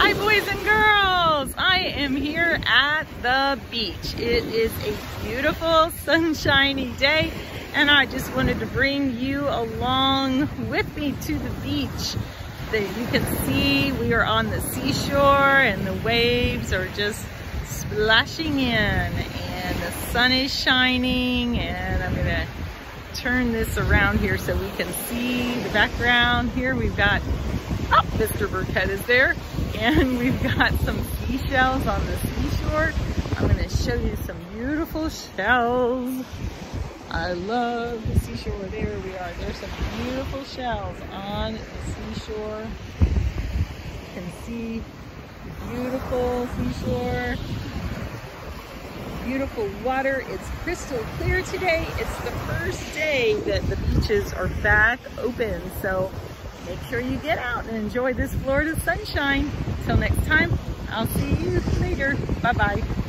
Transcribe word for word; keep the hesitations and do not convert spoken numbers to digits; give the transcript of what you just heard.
Hi boys and girls, I am here at the beach. It is a beautiful sunshiny day and I just wanted to bring you along with me to the beach. That you can see we are on the seashore and the waves are just splashing in and the sun is shining, and I'm gonna turn this around here so we can see the background. Here we've got, oh, Mister Burkett is there, and we've got some seashells on the seashore. I'm gonna show you some beautiful shells. I love the seashore. There we are. There's some beautiful shells on the seashore. You can see the beautiful seashore. Beautiful water. It's crystal clear today. It's the first day that the beaches are back open. So make sure you get out and enjoy this Florida sunshine. Till next time, I'll see you later. Bye-bye.